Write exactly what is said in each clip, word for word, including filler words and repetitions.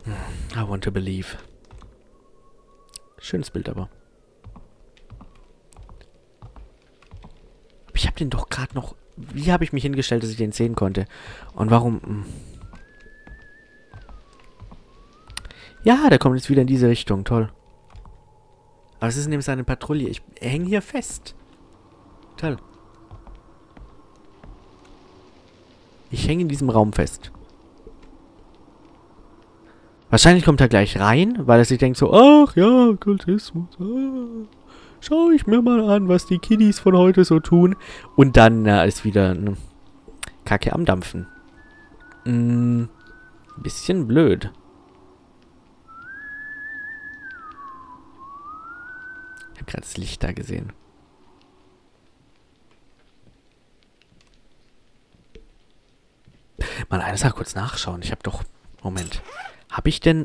I want to believe. Schönes Bild aber. Aber ich habe den doch gerade noch... Wie habe ich mich hingestellt, dass ich den sehen konnte? Und warum... Hm. Ja, der kommt jetzt wieder in diese Richtung. Toll. Aber es ist nämlich seine Patrouille. Ich hänge hier fest. Toll. Ich hänge in diesem Raum fest. Wahrscheinlich kommt er gleich rein, weil er sich denkt so, ach ja, Okkultismus. Ah, schau ich mir mal an, was die Kiddies von heute so tun. Und dann äh, ist wieder eine Kacke am Dampfen. Mm, bisschen blöd. Ich habe gerade das Licht da gesehen. Mal eine Sache kurz nachschauen. Ich habe doch... Moment. Habe ich denn...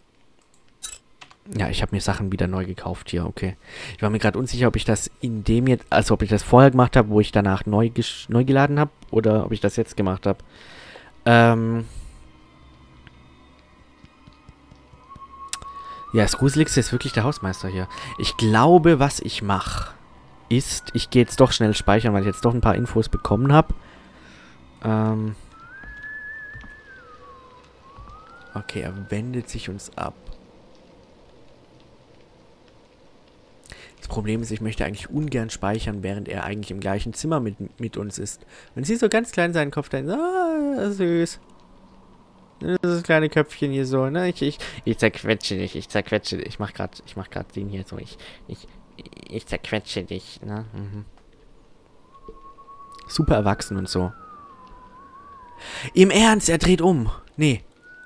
Ja, ich habe mir Sachen wieder neu gekauft hier, okay. Ich war mir gerade unsicher, ob ich das in dem jetzt... Also ob ich das vorher gemacht habe, wo ich danach neu, neu geladen habe. Oder ob ich das jetzt gemacht habe. Ähm... Ja, das Gruseligste ist wirklich der Hausmeister hier. Ich glaube, was ich mache, ist... Ich gehe jetzt doch schnell speichern, weil ich jetzt doch ein paar Infos bekommen habe. Ähm... Okay, er wendet sich uns ab. Das Problem ist, ich möchte eigentlich ungern speichern, während er eigentlich im gleichen Zimmer mit, mit uns ist. Wenn sie so ganz klein seinen Kopf dann, ah, süß. Das kleine Köpfchen hier so, ne? Ich, ich, ich zerquetsche dich, ich zerquetsche dich. Ich mach grad, ich mach grad den hier so, ich, ich, ich zerquetsche dich, ne? Mhm. Super erwachsen und so. Im Ernst, er dreht um. Nee.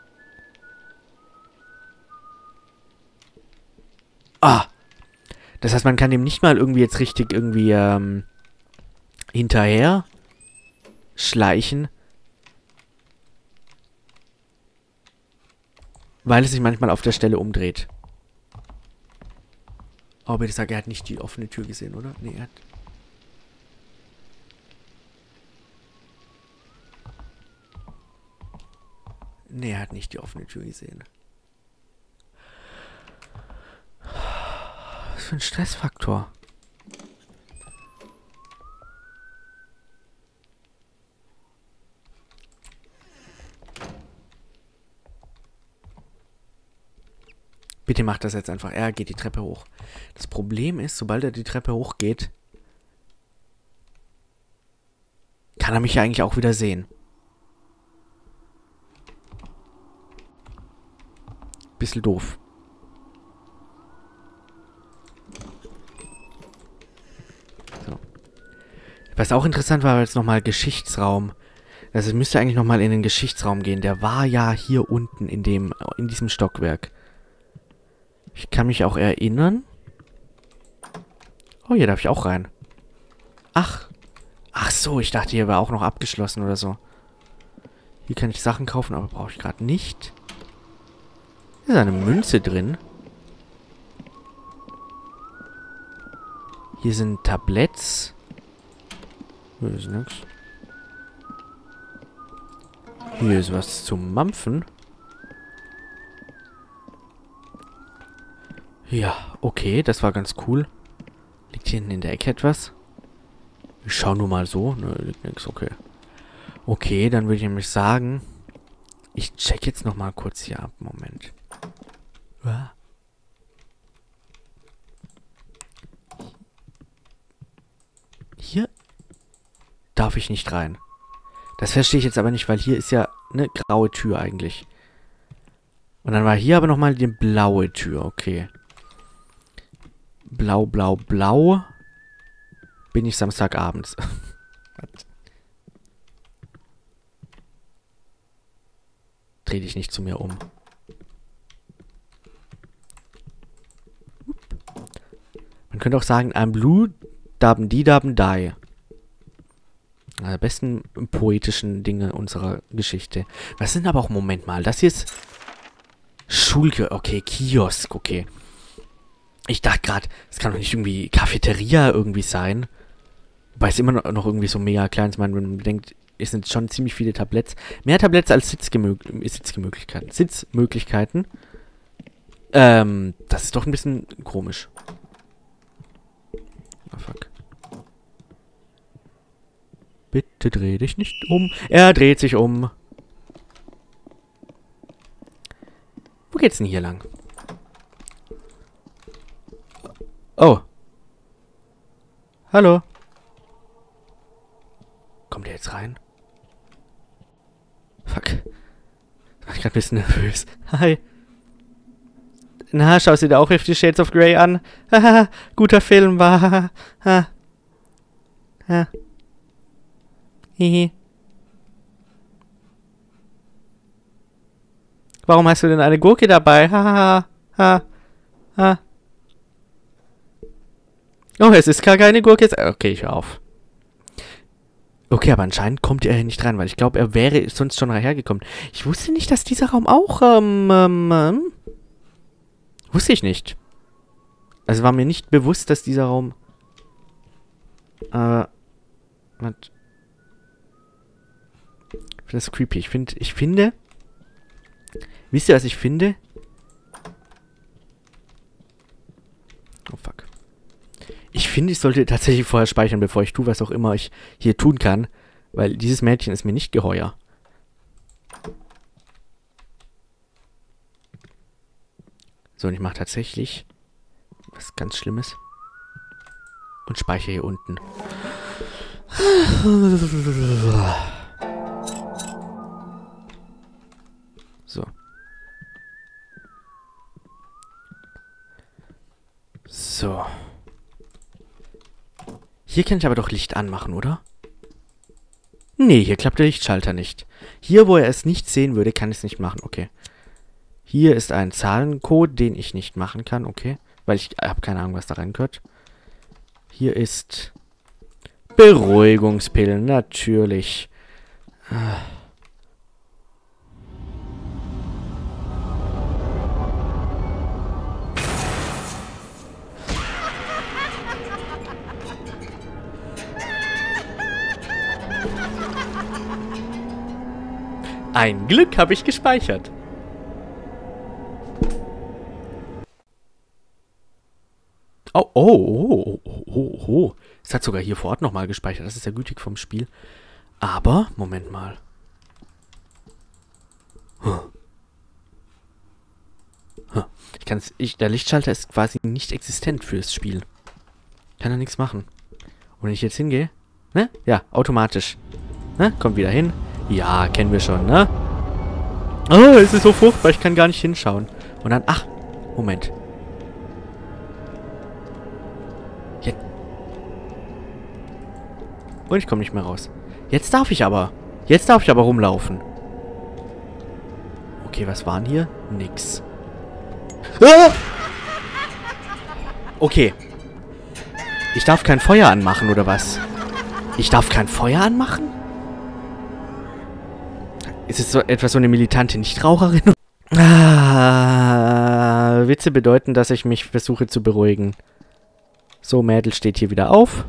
Ah. Das heißt, man kann dem nicht mal irgendwie jetzt richtig irgendwie ähm, hinterher schleichen. Weil es sich manchmal auf der Stelle umdreht. Oh, bitte sag, er hat nicht die offene Tür gesehen, oder? Nee, er hat... Nee, er hat nicht die offene Tür gesehen. Was für ein Stressfaktor. Bitte macht das jetzt einfach. Er geht die Treppe hoch. Das Problem ist, sobald er die Treppe hochgeht, kann er mich ja eigentlich auch wieder sehen. Bisschen doof. So. Was auch interessant war, war jetzt nochmal Geschichtsraum. Also müsste eigentlich nochmal in den Geschichtsraum gehen. Der war ja hier unten in dem, in diesem Stockwerk. Ich kann mich auch erinnern. Oh, hier darf ich auch rein. Ach. Ach so, ich dachte, hier war auch noch abgeschlossen oder so. Hier kann ich Sachen kaufen, aber brauche ich gerade nicht. Hier ist eine Münze drin. Hier sind Tabletts. Hier ist nix. Hier ist was zum Mampfen. Ja, okay, das war ganz cool. Liegt hier hinten in der Ecke etwas? Ich schau nur mal so. Ne, liegt nix, okay. Okay, dann würde ich nämlich sagen, ich check jetzt noch mal kurz hier ab. Moment. Hier darf ich nicht rein. Das verstehe ich jetzt aber nicht, weil hier ist ja eine graue Tür eigentlich. Und dann war hier aber nochmal die blaue Tür. Okay. Blau, blau, blau. Bin ich Samstagabends. Dreh dich nicht zu mir um. Man könnte auch sagen, I'm blue, daben die, daben die. Die besten poetischen Dinge unserer Geschichte. Was sind aber auch, Moment mal, das hier ist Schulkiosk, okay, Kiosk, okay. Ich dachte gerade, es kann doch nicht irgendwie Cafeteria irgendwie sein. Wobei es immer noch irgendwie so mega klein ist. Man denkt, es sind schon ziemlich viele Tabletts. Mehr Tabletts als Sitzgemö Sitzgemöglichkeiten. Sitzmöglichkeiten. Ähm, das ist doch ein bisschen komisch. Oh, fuck. Bitte dreh dich nicht um. Er dreht sich um. Wo geht's denn hier lang? Oh. Hallo. Kommt der jetzt rein? Fuck. Ich bin gerade ein bisschen nervös. Hi. Na, schaust du dir auch Fifty Shades of Grey an? Haha, guter Film war. Ha. Ha. Hihi. Warum hast du denn eine Gurke dabei? Ha, ha, ha. Oh, es ist gar keine Gurke. Okay, ich hör auf. Okay, aber anscheinend kommt er hier nicht rein, weil ich glaube, er wäre sonst schon hergekommen. Ich wusste nicht, dass dieser Raum auch, ähm, ähm, ähm, wusste ich nicht. Also war mir nicht bewusst, dass dieser Raum, äh, was? Das ist creepy. Ich finde, ich finde, wisst ihr, was ich finde? Oh, fuck. Ich finde, ich sollte tatsächlich vorher speichern, bevor ich tue, was auch immer ich hier tun kann. Weil dieses Mädchen ist mir nicht geheuer. So, und ich mache tatsächlich was ganz Schlimmes. Und speichere hier unten. So. So. Hier kann ich aber doch Licht anmachen, oder? Nee, hier klappt der Lichtschalter nicht. Hier, wo er es nicht sehen würde, kann ich es nicht machen. Okay. Hier ist ein Zahlencode, den ich nicht machen kann. Okay. Weil ich habe keine Ahnung, was da reingehört. Hier ist Beruhigungspillen. Natürlich. Ah. Ein Glück habe ich gespeichert. Oh, oh, oh, oh, oh, oh. Es hat sogar hier vor Ort nochmal gespeichert. Das ist ja gütig vom Spiel. Aber, Moment mal. Huh. Huh. Ich kann's, ich, der Lichtschalter ist quasi nicht existent fürs Spiel. Kann er nichts machen. Und wenn ich jetzt hingehe, ne? Ja, automatisch. Ne? Kommt wieder hin. Ja, kennen wir schon, ne? Oh, es ist so furchtbar, ich kann gar nicht hinschauen. Und dann, ach, Moment. Jetzt. Und ich komme nicht mehr raus. Jetzt darf ich aber. Jetzt darf ich aber rumlaufen. Okay, was waren hier? Nix. Ah! Okay. Ich darf kein Feuer anmachen, oder was? Ich darf kein Feuer anmachen? Ist es so etwas so eine militante Nichtraucherin? Ah, Witze bedeuten, dass ich mich versuche zu beruhigen. So, Mädel steht hier wieder auf.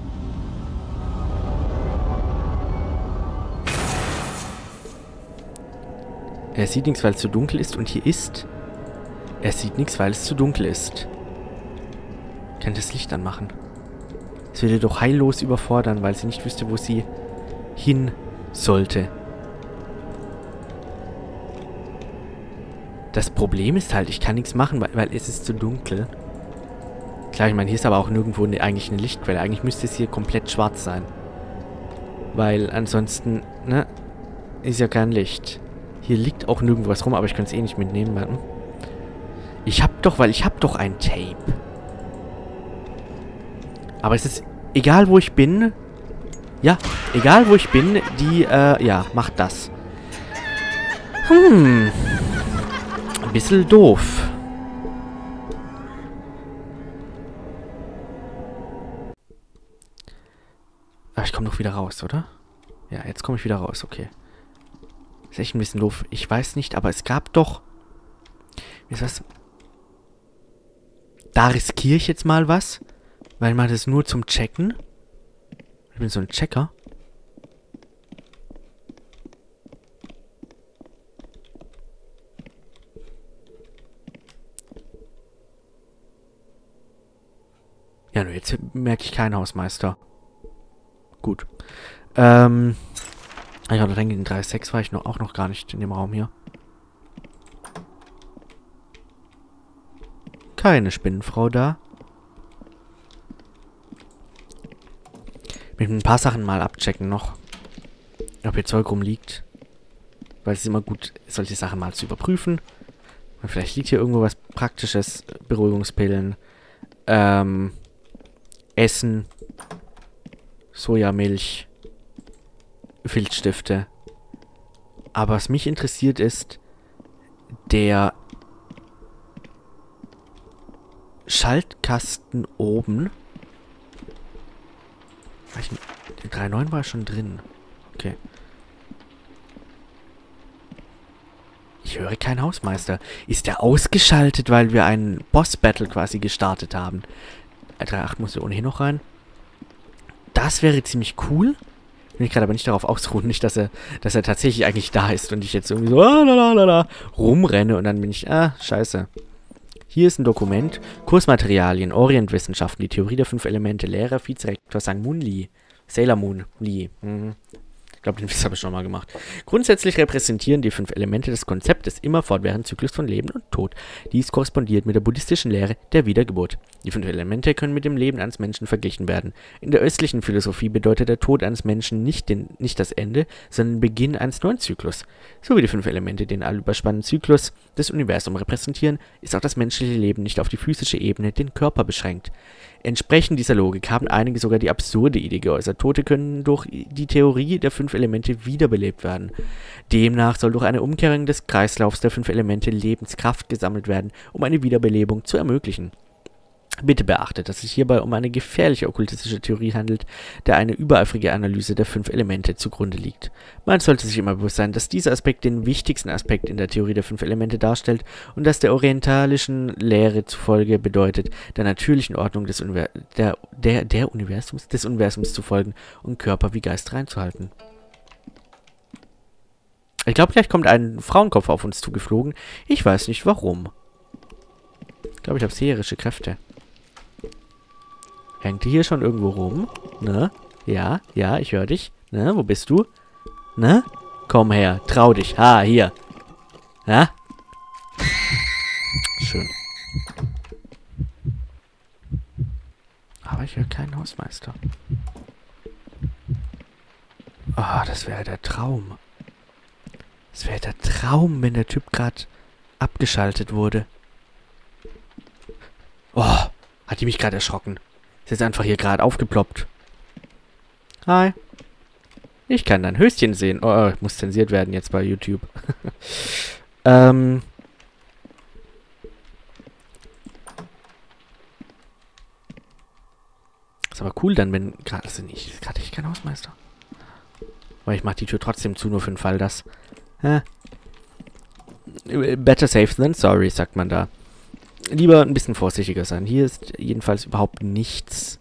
Er sieht nichts, weil es zu dunkel ist. Und hier ist... Er sieht nichts, weil es zu dunkel ist. Kann das Licht anmachen? Es würde doch heillos überfordern, weil sie nicht wüsste, wo sie hin sollte. Das Problem ist halt, ich kann nichts machen, weil, weil es ist zu dunkel. Klar, ich meine, hier ist aber auch nirgendwo eine, eigentlich eine Lichtquelle. Eigentlich müsste es hier komplett schwarz sein. Weil ansonsten, ne, ist ja kein Licht. Hier liegt auch nirgendwo was rum, aber ich kann es eh nicht mitnehmen. Warte. Ich hab doch, weil ich hab doch ein Tape. Aber es ist, egal wo ich bin, ja, egal wo ich bin, die, äh, ja, macht das. Hm. Ein bisschen doof. Aber ich komme doch wieder raus, oder? Ja, jetzt komme ich wieder raus, okay. Ist echt ein bisschen doof. Ich weiß nicht, aber es gab doch... Wie ist das? Da riskiere ich jetzt mal was. Weil man das nur zum Checken. Ich bin so ein Checker. Ja, nur jetzt merke ich keinen Hausmeister. Gut. Ähm. Ich hatte denke, in drei Punkt sechs war ich noch, auch noch gar nicht in dem Raum hier. Keine Spinnenfrau da. Mit ein paar Sachen mal abchecken noch. Ob hier Zeug rumliegt. Weil es ist immer gut, solche Sachen mal zu überprüfen. Und vielleicht liegt hier irgendwo was Praktisches. Beruhigungspillen. Ähm. Essen. Sojamilch. Filzstifte. Aber was mich interessiert ist, der Schaltkasten oben. Der drei Punkt neun war schon drin. Okay. Ich höre keinen Hausmeister. Ist der ausgeschaltet, weil wir einen Boss-Battle quasi gestartet haben? drei Punkt acht muss ja ohnehin noch rein. Das wäre ziemlich cool. Bin ich gerade aber nicht darauf ausruhen, nicht, dass er, dass er tatsächlich eigentlich da ist und ich jetzt irgendwie so ah, lalalala, rumrenne und dann bin ich, ah, scheiße. Hier ist ein Dokument. Kursmaterialien, Orientwissenschaften, die Theorie der fünf Elemente, Lehrer, Vizerektor Sang Moon Lee. Sailor Moon Lee. Mhm. Ich glaube, den Witz habe ich schon mal gemacht. Grundsätzlich repräsentieren die fünf Elemente das Konzept des immer fortwährenden Zyklus von Leben und Tod. Dies korrespondiert mit der buddhistischen Lehre der Wiedergeburt. Die fünf Elemente können mit dem Leben eines Menschen verglichen werden. In der östlichen Philosophie bedeutet der Tod eines Menschen nicht, den, nicht das Ende, sondern den Beginn eines neuen Zyklus. So wie die fünf Elemente den allüberspannenden Zyklus des Universums repräsentieren, ist auch das menschliche Leben nicht auf die physische Ebene, den Körper beschränkt. Entsprechend dieser Logik haben einige sogar die absurde Idee geäußert, Tote können durch die Theorie der fünf Elemente wiederbelebt werden. Demnach soll durch eine Umkehrung des Kreislaufs der fünf Elemente Lebenskraft gesammelt werden, um eine Wiederbelebung zu ermöglichen. Bitte beachtet, dass es sich hierbei um eine gefährliche okkultistische Theorie handelt, der eine übereifrige Analyse der fünf Elemente zugrunde liegt. Man sollte sich immer bewusst sein, dass dieser Aspekt den wichtigsten Aspekt in der Theorie der fünf Elemente darstellt und dass der orientalischen Lehre zufolge bedeutet, der natürlichen Ordnung des, Univers der, der, der Universums, des Universums zu folgen und Körper wie Geist reinzuhalten. Ich glaube, gleich kommt ein Frauenkopf auf uns zugeflogen. Ich weiß nicht warum. Ich glaube, ich habe seherische Kräfte. Hängt die hier schon irgendwo rum? Ne? Ja, ja, ich höre dich. Ne, wo bist du? Ne? Komm her, trau dich. Ha, hier. Ja? Schön. Aber ich höre keinen Hausmeister. Ah, oh, das wäre der Traum. Das wäre der Traum, wenn der Typ gerade abgeschaltet wurde. Oh, hat die mich gerade erschrocken. Ist jetzt einfach hier gerade aufgeploppt. Hi. Ich kann dein Höschen sehen. Oh, ich muss zensiert werden jetzt bei YouTube. ähm. Ist aber cool dann, wenn gerade... Also nicht, gerade ich kein Hausmeister. Aber ich mache die Tür trotzdem zu, nur für den Fall, dass... Hä? Better safe than sorry, sagt man da. Lieber ein bisschen vorsichtiger sein. Hier ist jedenfalls überhaupt nichts.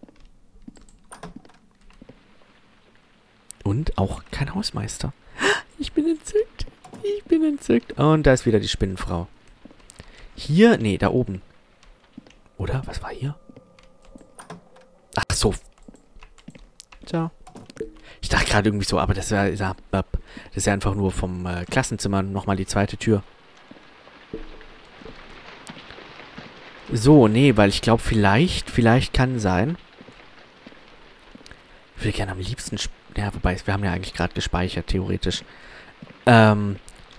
Und auch kein Hausmeister. Ich bin entzückt. Ich bin entzückt. Und da ist wieder die Spinnenfrau. Hier, nee, da oben. Oder? Was war hier? Ach so. Ciao. Ich dachte gerade irgendwie so, aber das ist ja, das ist ja einfach nur vom äh, Klassenzimmer nochmal die zweite Tür. So, nee, weil ich glaube, vielleicht, vielleicht kann sein. Ich würde gerne am liebsten... Ja, wobei, wir haben ja eigentlich gerade gespeichert, theoretisch. Ähm...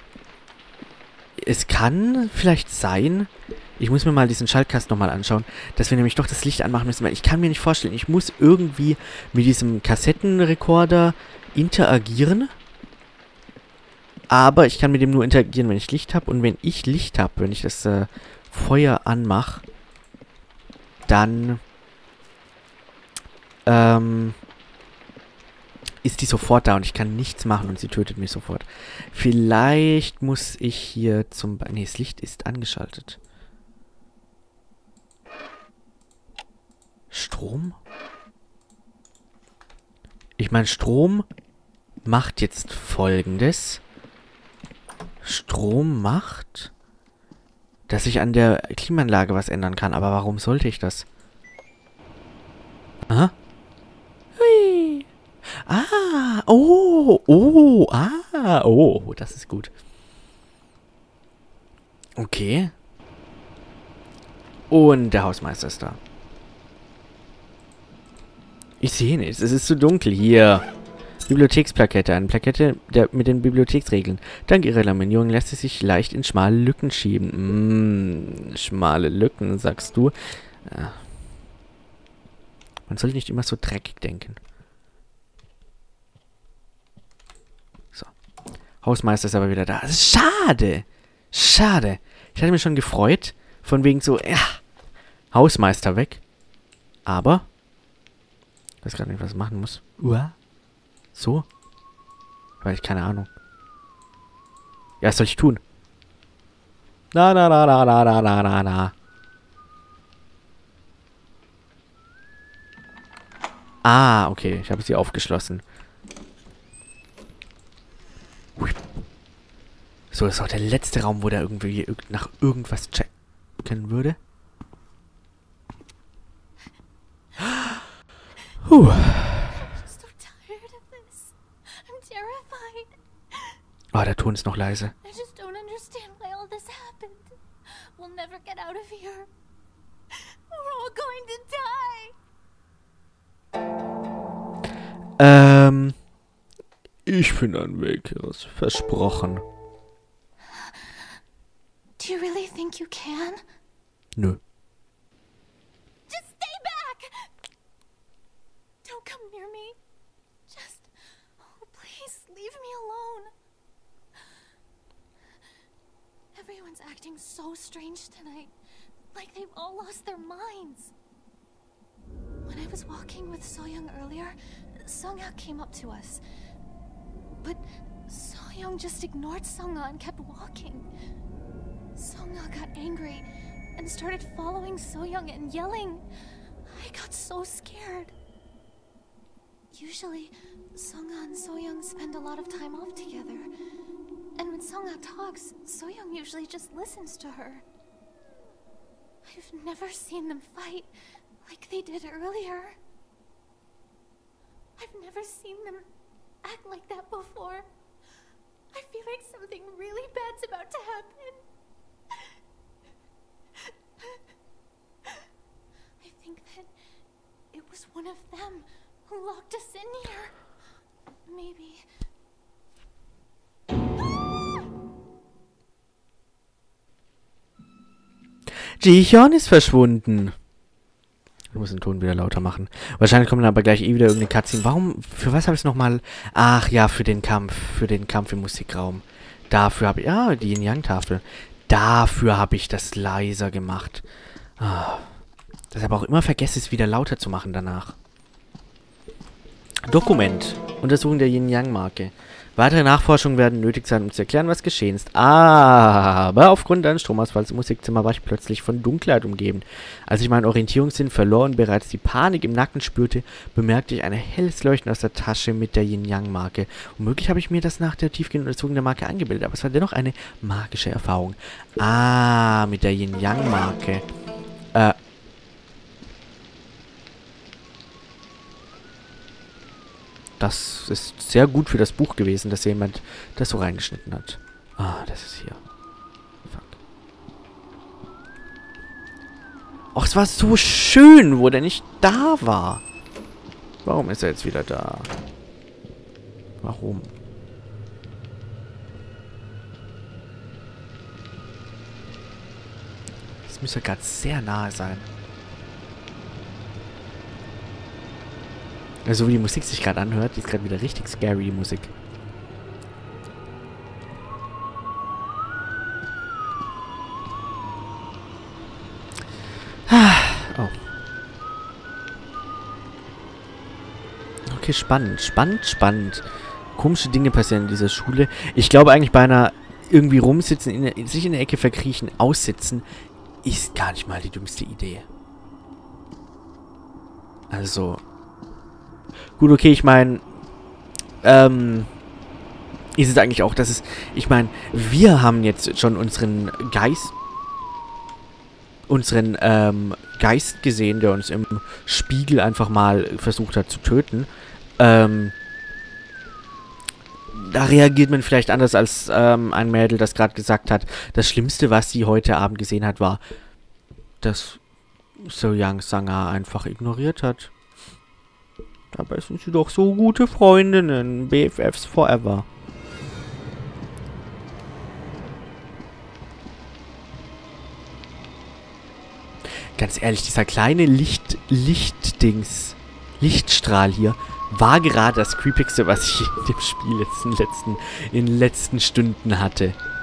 Es kann vielleicht sein... Ich muss mir mal diesen Schaltkasten nochmal anschauen, dass wir nämlich doch das Licht anmachen müssen, weil ich kann mir nicht vorstellen, ich muss irgendwie mit diesem Kassettenrekorder interagieren. Aber ich kann mit dem nur interagieren, wenn ich Licht habe. Und wenn ich Licht habe, wenn ich das äh, Feuer anmache, dann ähm, ist die sofort da und ich kann nichts machen und sie tötet mich sofort. Vielleicht muss ich hier zum... Be nee, das Licht ist angeschaltet. Strom? Ich meine, Strom macht jetzt Folgendes. Strom macht, dass ich an der Klimaanlage was ändern kann. Aber warum sollte ich das? Aha. Hui. Ah, oh, oh, ah, oh, das ist gut. Okay. Und der Hausmeister ist da. Ich sehe nichts, es ist zu dunkel. Hier. Bibliotheksplakette. Eine Plakette der, mit den Bibliotheksregeln. Dank ihrer Laminierung lässt sie sich leicht in schmale Lücken schieben. Mm, schmale Lücken, sagst du. Ja. Man soll nicht immer so dreckig denken. So. Hausmeister ist aber wieder da. Das ist schade. Schade. Ich hatte mich schon gefreut. Von wegen so, ja. Hausmeister weg. Aber. Ich weiß gerade nicht, was ich machen muss. Uah. So? Weil ich keine Ahnung. Ja, was soll ich tun? Na, na, na, na, na, na, na, na, na. Ah, okay. Ich habe sie aufgeschlossen. So, das ist auch der letzte Raum, wo der irgendwie nach irgendwas checken würde. Huh. Oh, der Ton ist noch leise. Ähm, ich finde einen Weg raus. Versprochen. Do you really think you can? Nö. Just stay back! Don't come near me. Just, oh, please leave me alone. Everyone's acting so strange tonight. Like they've all lost their minds. When I was walking with So-Young earlier, Sung-Ha came up to us. But So-Young just ignored Sung-Ha and kept walking. Sung-Ha got angry and started following So-Young and yelling. I got so scared. Usually, Sung-Ha and So-Young spend a lot of time off together. And when Sung-Ha talks, So-Young usually just listens to her. I've never seen them fight like they did earlier. I've never seen them act like that before. I feel like something really bad's about to happen. I think that it was one of them who locked us in here. Maybe. Ji-Hyun ist verschwunden. Ich muss den Ton wieder lauter machen. Wahrscheinlich kommt dann aber gleich eh wieder irgendeine Cutscene. Warum? Für was habe ich es nochmal? Ach ja, für den Kampf. Für den Kampf im Musikraum. Dafür habe ich... Ja, die Yin-Yang-Tafel. Dafür habe ich das leiser gemacht. Ah. Dass ich aber auch immer vergesse, es wieder lauter zu machen danach. Dokument. Untersuchung der Yin-Yang-Marke. Weitere Nachforschungen werden nötig sein, um zu erklären, was geschehen ist. Aber aufgrund eines Stromausfalls im Musikzimmer war ich plötzlich von Dunkelheit umgeben. Als ich meinen Orientierungssinn verlor und bereits die Panik im Nacken spürte, bemerkte ich ein helles Leuchten aus der Tasche mit der Yin-Yang-Marke. Womöglich habe ich mir das nach der tiefgehenden Untersuchung der Marke eingebildet, aber es war dennoch eine magische Erfahrung. Ah, mit der Yin-Yang-Marke. Äh... Das ist sehr gut für das Buch gewesen, dass jemand das so reingeschnitten hat. Ah, das ist hier. Fuck. Och, es war so schön, wo der nicht da war. Warum ist er jetzt wieder da? Warum? Das müsste gerade sehr nahe sein. Also wie die Musik sich gerade anhört, die ist gerade wieder richtig scary, die Musik. Oh. Okay, spannend, spannend, spannend. Komische Dinge passieren in dieser Schule. Ich glaube eigentlich bei einer irgendwie rumsitzen, in der, sich in der Ecke verkriechen, aussitzen, ist gar nicht mal die dümmste Idee. Also... Gut, okay, ich meine, ähm, ist es eigentlich auch, dass es, ich meine, wir haben jetzt schon unseren Geist, unseren, ähm, Geist gesehen, der uns im Spiegel einfach mal versucht hat zu töten. Ähm, da reagiert man vielleicht anders als ähm, ein Mädel, das gerade gesagt hat, das Schlimmste, was sie heute Abend gesehen hat, war, dass So Young Sangha einfach ignoriert hat. Dabei sind sie doch so gute Freundinnen, B F Fs forever. Ganz ehrlich, dieser kleine Licht, Lichtdings, Lichtstrahl hier, war gerade das Creepigste, was ich in dem Spiel jetzt in den letzten, in den letzten Stunden hatte.